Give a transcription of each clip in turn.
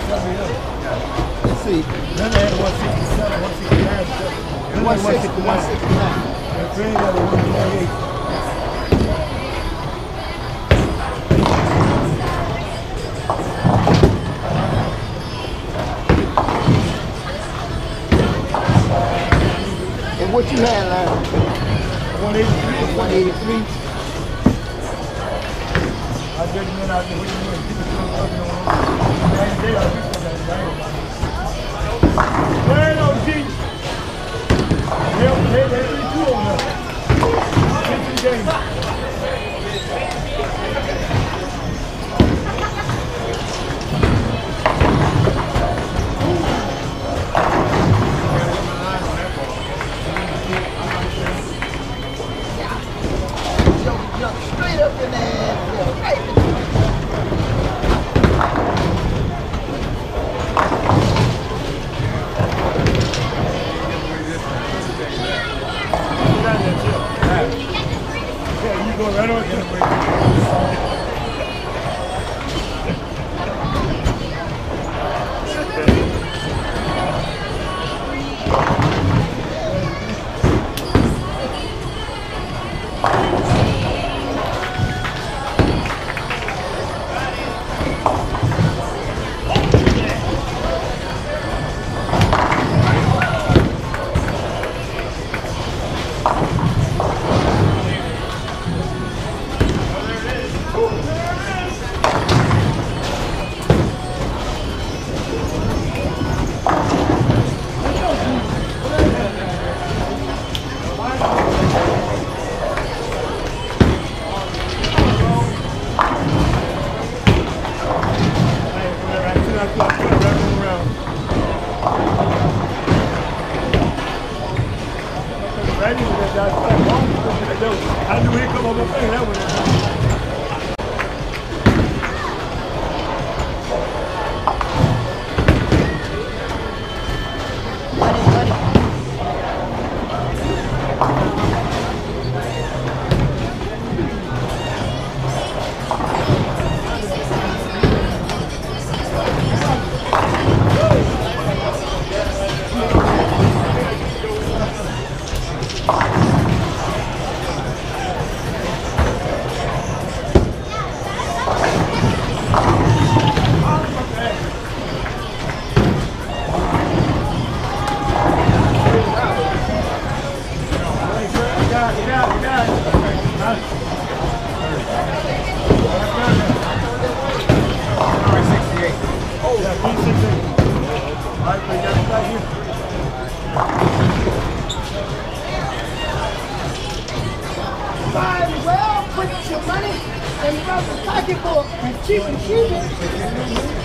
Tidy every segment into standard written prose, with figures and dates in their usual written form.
Let's see. Then they had 167, 169. 169. And Green had a 128. And what you had, Larry? 183. 183. I did men out there. What you doing? People still working on it. They are people that Where on G? They 3-2 on us. 50 games. Straight up in there, right. Yeah, you go right on to the way. I knew he'd come on my face. That was Well, put your money in the pocketbook and keep it.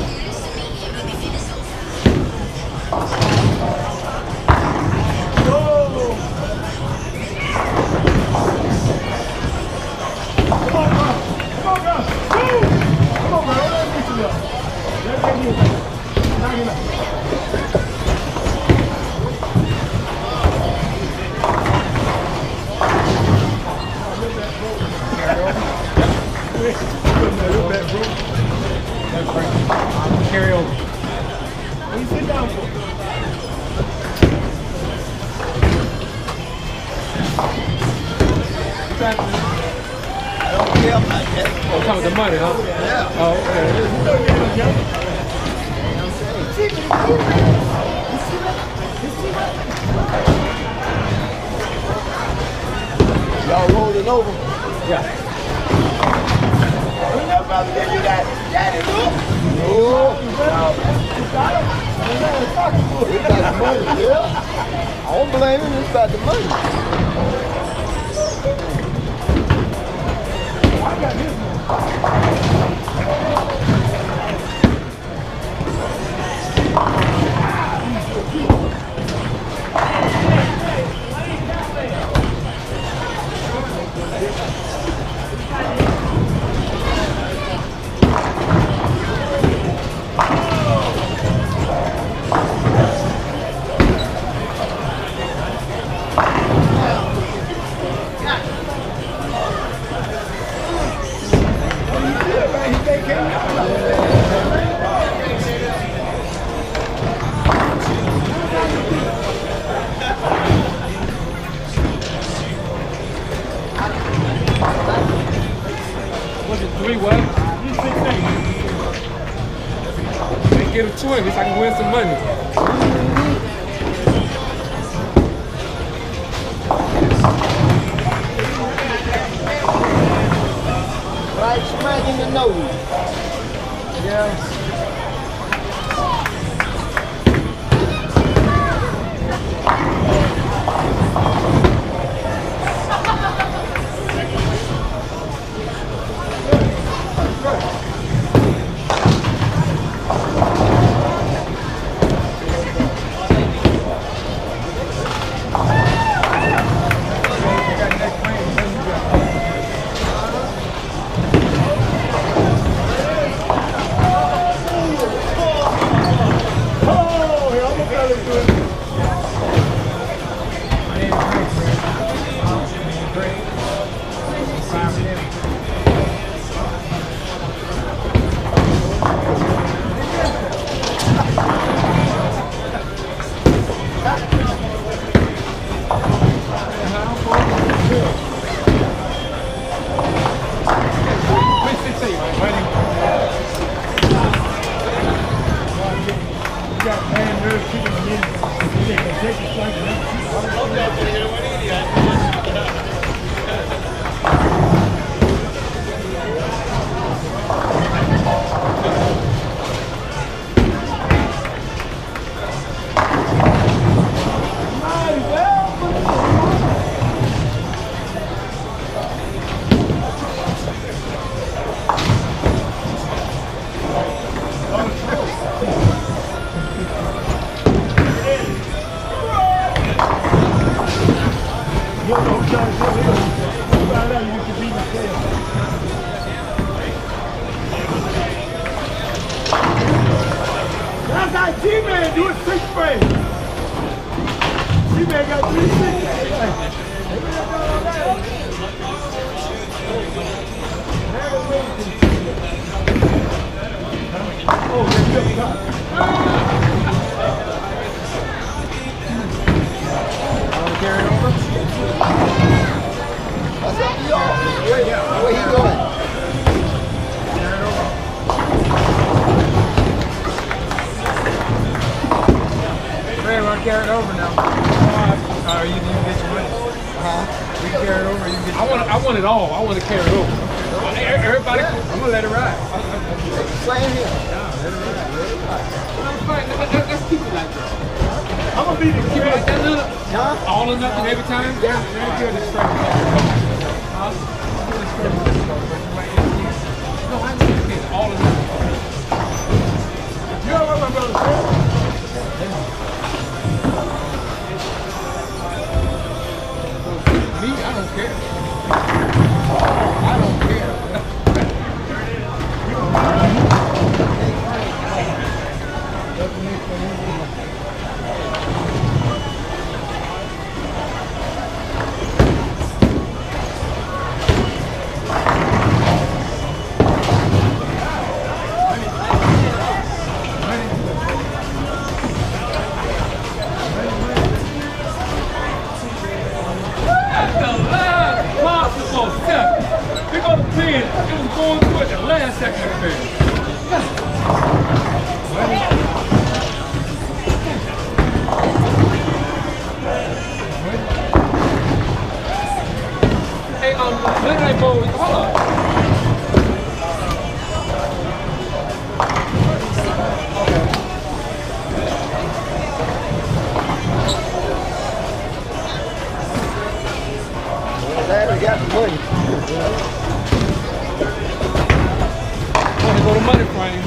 Carry over. What do you sit down for? I don't care about that. Oh, talking about the money, huh? Yeah. Oh, okay. Y'all rolling over? Yeah. Ain't that brother give you that? Daddy, look. No. It's about the money, yeah. I don't blame him, it's about the money. I got his one. get a 20 so I can win some money. Right smack in the nose. Yeah. That's how G-Man do it 6 frames. G-Man got 3 6. Oh, that's good. Carry over? What's up to y'all? Where he going? Carry it over now. You can get your money. You can carry it over. You can get I want it all. I want to carry it over. Everybody, I'm gonna let it ride. Same here. let's keep it like that. I'm gonna be the Keep it like that little. Huh? All or nothing every time. Very good at straight. No, I understand. All or nothing. You know what my brother said? Me, I don't care. I don't care. They're going to play it. It was going through at the last second of the game. Hey, let that go. Hold on. Glad we got the money. Want to go to money frame.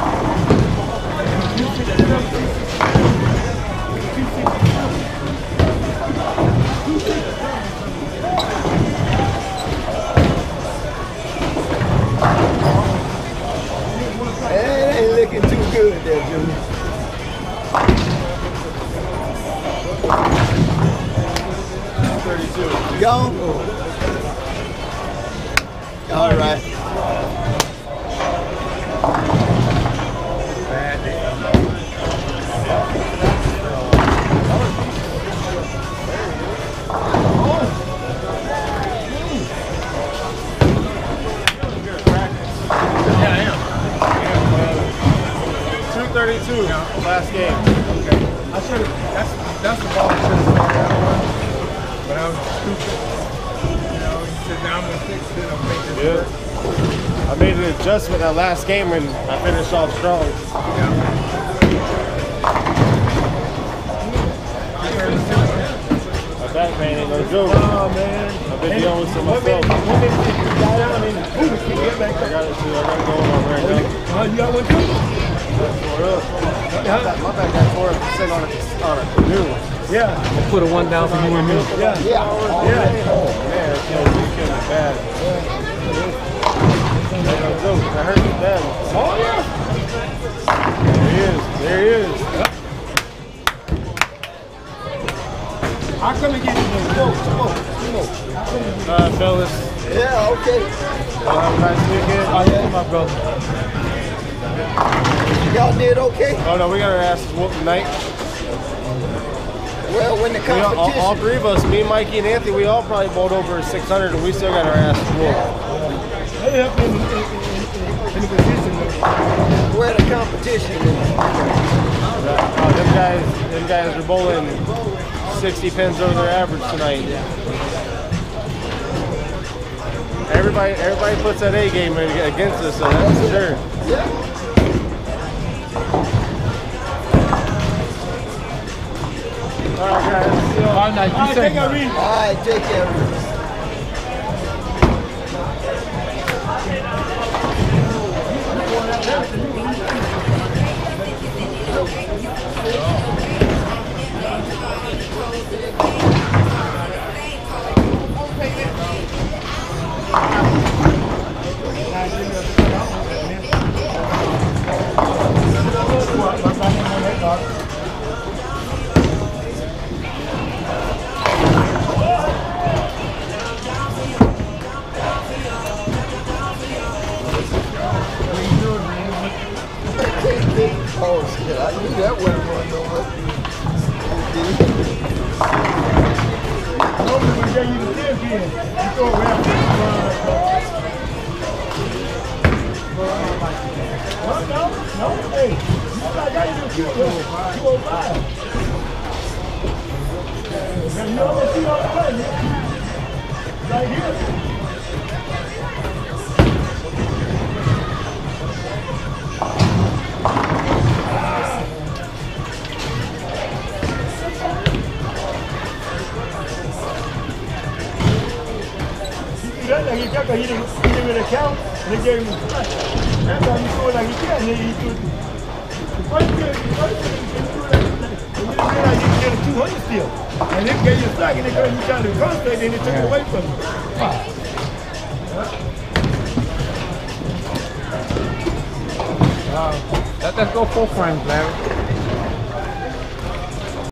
It ain't looking too good there, Junior. Gone? All right. Yeah, I am. 232 last game. Okay. I should have. That's the ball I should have started out on. But I was stupid. You know, he said, now I'm gonna fix it. I'm making it work. I made an adjustment that last game and I finished off strong. My back pain ain't no joke. Oh man. I've been dealing with some myself. I got it too. I got it going on right now. You got one too? My back got tore up sitting on a canoe. Yeah. I'll put a one down for you and me. Yeah. Yeah. Oh, man, it's killing me bad. I hurt me bad. Oh yeah. There he is. There he is. I'll come and get you. Fellas. Yeah, okay. Have a nice weekend. Oh yeah, my brother. Y'all did okay? Oh no, we got our asses whooped tonight. Well, when the We all competition... three of us, me, Mikey, and Anthony, we all probably bowled over 600 and we still got our asses whooped. They up in the position. Where the competition is. Them guys are bowling 60 pins over their average tonight. Everybody puts that A game against us, so that's for sure. Yeah. All right, guys. All right, you take All right, take care. Oh shit, I knew that wasn't going nowhere. Normally we get you the tip in. You go around. No, hey. I got you the 205. You know what you don't play, man. Right here. Like he kept, he didn't really count, and they gave him a strike. That's how he scored like he can. He threw the first game, he didn't realize he could get a 200 still. And they gave you a strike, and they tried to concentrate, and they took it away from him. Let's go full frames, Larry.